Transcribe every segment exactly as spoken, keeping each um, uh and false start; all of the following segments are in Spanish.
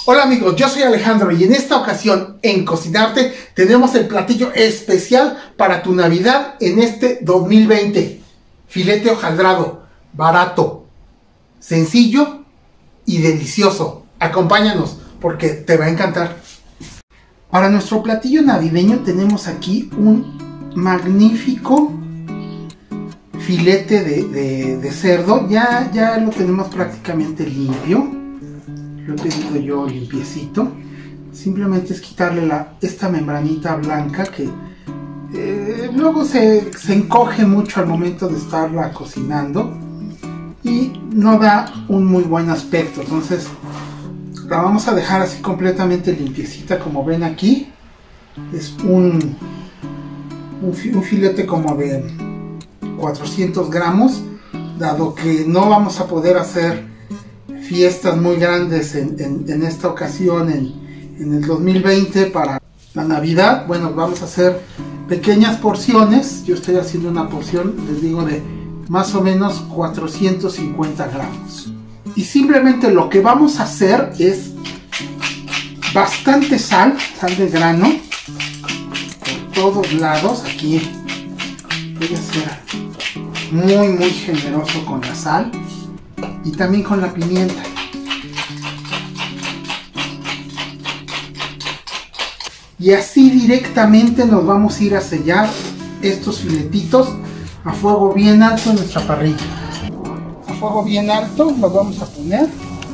Hola amigos, yo soy Alejandro y en esta ocasión en Cocinarte tenemos el platillo especial para tu Navidad en este dos mil veinte. Filete hojaldrado, barato, sencillo y delicioso. Acompáñanos porque te va a encantar. Para nuestro platillo navideño tenemos aquí un magnífico filete de, de, de cerdo. Ya, ya lo tenemos prácticamente limpio. Lo he pedido yo limpiecito. Simplemente es quitarle la, esta membranita blanca que eh, luego se, se encoge mucho al momento de estarla cocinando y no da un muy buen aspecto. Entonces la vamos a dejar así completamente limpiecita. Como ven aquí es un, un, un filete como de cuatrocientos gramos, dado que no vamos a poder hacer fiestas muy grandes en, en, en esta ocasión en, en el dos mil veinte para la Navidad. Bueno, vamos a hacer pequeñas porciones. Yo estoy haciendo una porción, les digo, de más o menos cuatrocientos cincuenta gramos, y simplemente lo que vamos a hacer es bastante sal, sal de grano por todos lados. Aquí voy a ser muy muy generoso con la sal y también con la pimienta. Y así directamente nos vamos a ir a sellar estos filetitos a fuego bien alto en nuestra parrilla. A fuego bien alto los vamos a poner.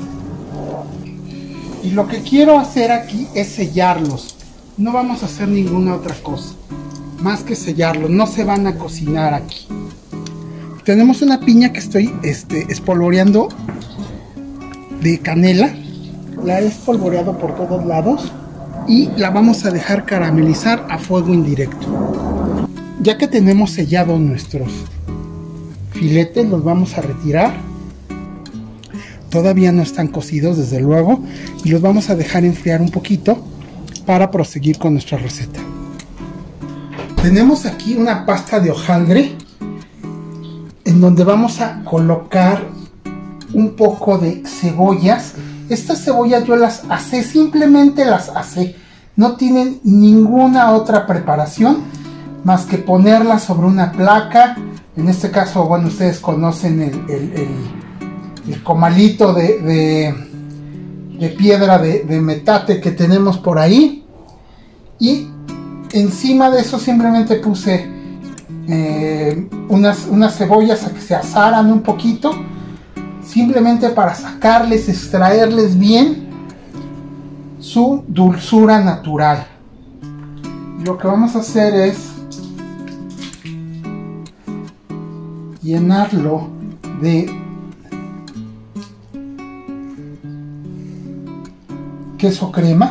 Y lo que quiero hacer aquí es sellarlos. No vamos a hacer ninguna otra cosa más que sellarlos. No se van a cocinar aquí. Tenemos una piña que estoy este, espolvoreando de canela. La he espolvoreado por todos lados y la vamos a dejar caramelizar a fuego indirecto. Ya que tenemos sellados nuestros filetes, los vamos a retirar. Todavía no están cocidos, desde luego, y los vamos a dejar enfriar un poquito para proseguir con nuestra receta. Tenemos aquí una pasta de hojaldre en donde vamos a colocar un poco de cebollas. Estas cebollas yo las asé, simplemente las asé. No tienen ninguna otra preparación más que ponerlas sobre una placa. En este caso, bueno, ustedes conocen el, el, el, el comalito de, de, de piedra de, de metate que tenemos por ahí. Y encima de eso simplemente puse Eh, unas, unas cebollas a que se asaran un poquito, simplemente para sacarles, extraerles bien su dulzura natural. Lo que vamos a hacer es llenarlo de queso crema.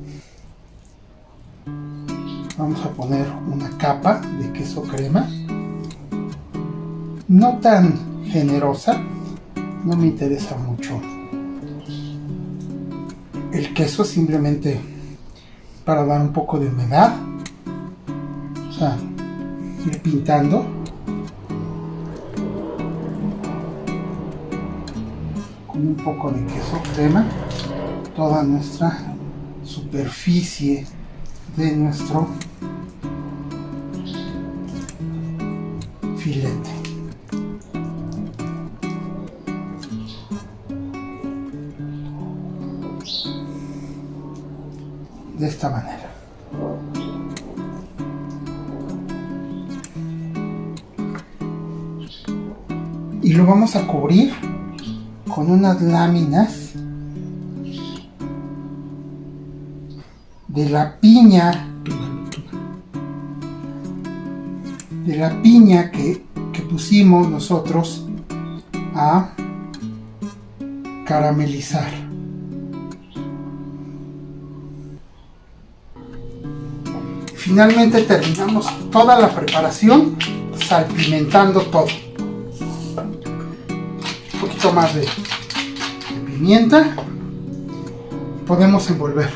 Vamos a poner una capa de queso crema, no tan generosa, no me interesa mucho el queso, simplemente para dar un poco de humedad. O sea, ir pintando. Con un poco de queso crema toda nuestra superficie de nuestro filete. De esta manera. Y lo vamos a cubrir con unas láminas de la piña de la piña que, que pusimos nosotros a caramelizar. Finalmente terminamos toda la preparación salpimentando todo. Un poquito más de, de pimienta. Podemos envolver.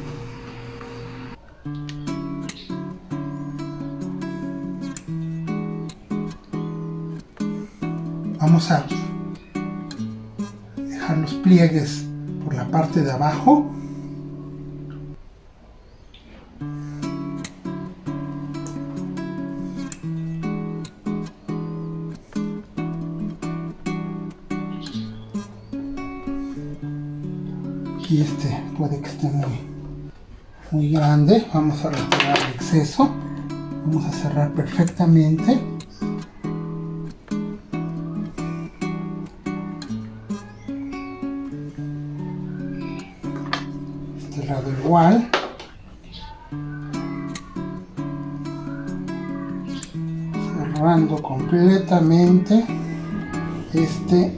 Vamos a dejar los pliegues por la parte de abajo aquí este puede que esté muy, muy grande. Vamos a retirar el exceso. Vamos a cerrar perfectamente. Este lado igual. Cerrando completamente este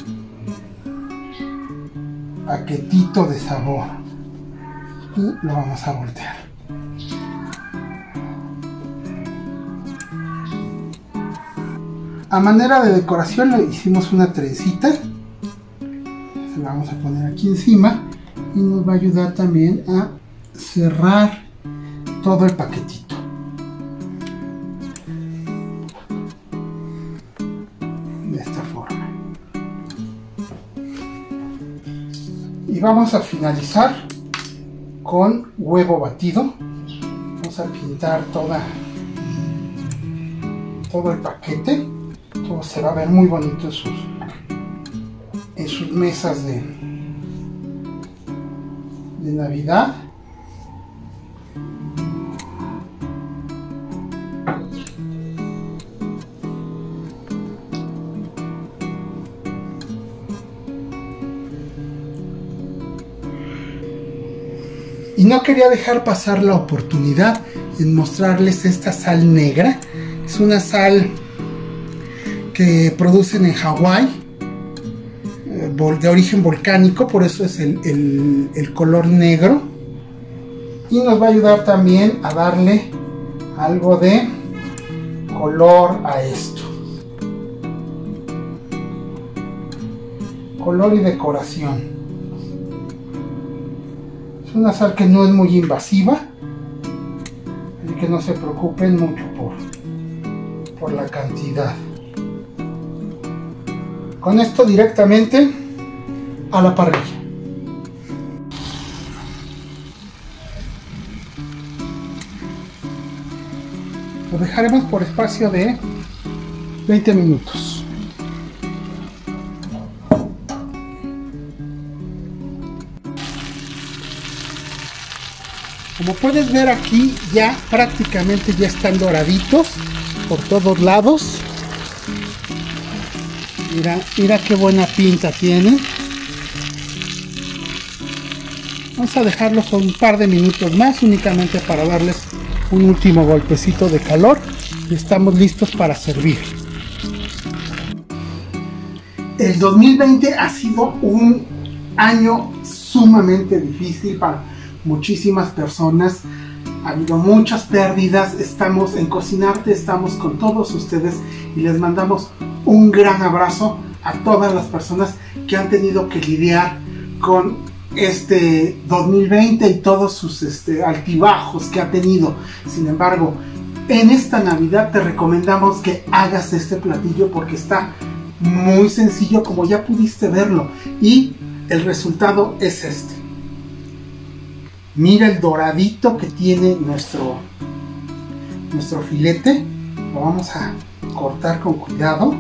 paquetito de sabor y lo vamos a voltear. A manera de decoración le hicimos una trencita, se la vamos a poner aquí encima y nos va a ayudar también a cerrar todo el paquetito. De esta forma. Y vamos a finalizar con huevo batido. Vamos a pintar toda todo el paquete. Todo se va a ver muy bonito en sus, en sus mesas de, de Navidad. Y no quería dejar pasar la oportunidad en mostrarles esta sal negra. Es una sal que producen en Hawái, de origen volcánico, por eso es el, el, el color negro. Y nos va a ayudar también a darle algo de color a esto. Color y decoración. Es una sal que no es muy invasiva, así que no se preocupen mucho por, por la cantidad. Con esto directamente a la parrilla. Lo dejaremos por espacio de veinte minutos. Como puedes ver aquí, ya prácticamente ya están doraditos por todos lados. Mira, mira qué buena pinta tienen. Vamos a dejarlos un par de minutos más, únicamente para darles un último golpecito de calor. Y estamos listos para servir. El dos mil veinte ha sido un año sumamente difícil para muchísimas personas. Ha habido muchas pérdidas. Estamos en Cocinarte, estamos con todos ustedes y les mandamos un gran abrazo a todas las personas que han tenido que lidiar con este dos mil veinte y todos sus este, altibajos que ha tenido. Sin embargo, en esta Navidad te recomendamos que hagas este platillo porque está muy sencillo, como ya pudiste verlo, y el resultado es este. Mira el doradito que tiene nuestro, nuestro filete. Lo vamos a cortar con cuidado.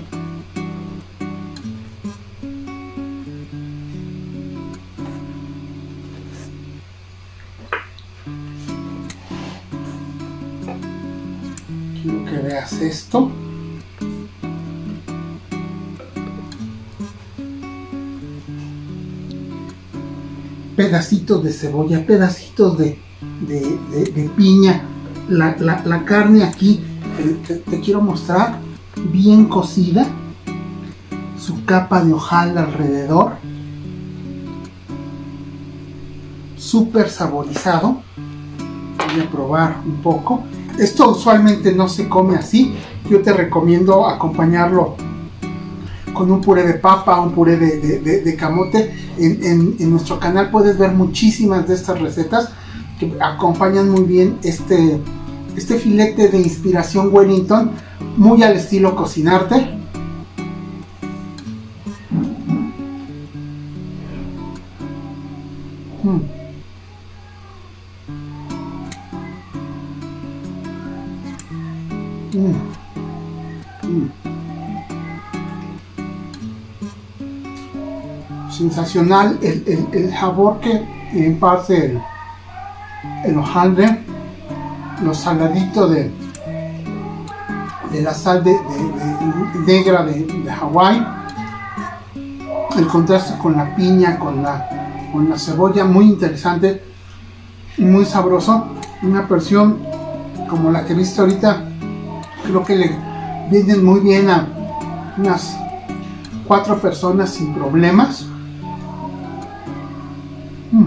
Quiero que veas esto. Pedacitos de cebolla, pedacitos de, de, de, de piña. La, la, la carne aquí, te, te quiero mostrar, bien cocida. Su capa de hojaldre alrededor. Súper saborizado. Voy a probar un poco. Esto usualmente no se come así. Yo te recomiendo acompañarlo con un puré de papa, un puré de, de, de, de camote. En, en, en nuestro canal puedes ver muchísimas de estas recetas que acompañan muy bien este, este filete de inspiración Wellington, muy al estilo Cocinarte. Mm. Mm. Mm. sensacional el, el, el sabor que imparte el, el hojaldre, los saladitos de, de la sal de, de, de negra de, de Hawái, el contraste con la piña, con la, con la cebolla, muy interesante, muy sabroso. Una porción como la que viste ahorita, creo que le vienen muy bien a unas cuatro personas sin problemas. Mm.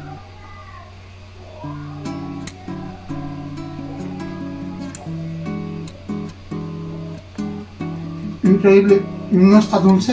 Increíble, no está dulce,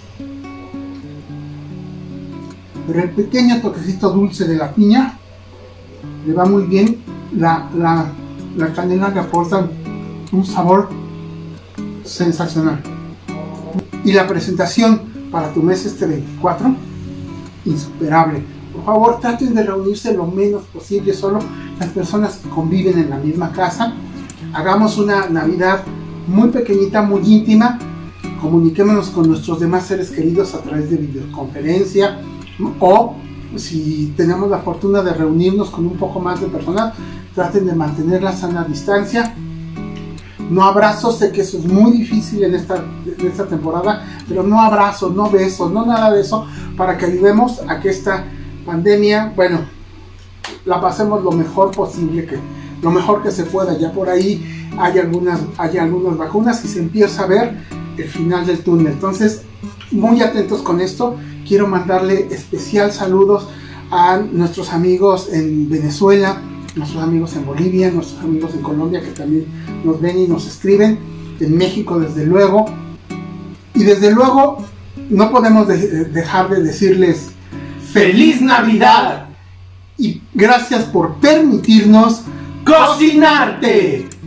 pero el pequeño toquecito dulce de la piña le va muy bien. La, la, la canela le aporta un sabor sensacional. Y la presentación para tu mes este veinticuatro, insuperable. Por favor, traten de reunirse lo menos posible, solo las personas que conviven en la misma casa. Hagamos una Navidad muy pequeñita, muy íntima. Comuniquémonos con nuestros demás seres queridos a través de videoconferencia, o si tenemos la fortuna de reunirnos con un poco más de personas, traten de mantener la sana distancia. No abrazos, sé que eso es muy difícil en esta, en esta temporada, pero no abrazos, no besos, no nada de eso, para que ayudemos a que esta pandemia, bueno, la pasemos lo mejor posible, que lo mejor que se pueda. Ya por ahí hay algunas, hay algunas vacunas y se empieza a ver el final del túnel. Entonces, muy atentos con esto. Quiero mandarle especial saludos a nuestros amigos en Venezuela, nuestros amigos en Bolivia, nuestros amigos en Colombia que también nos ven y nos escriben, en México desde luego. Y desde luego no podemos de dejar de decirles ¡Feliz Navidad! Y gracias por permitirnos cocinarte.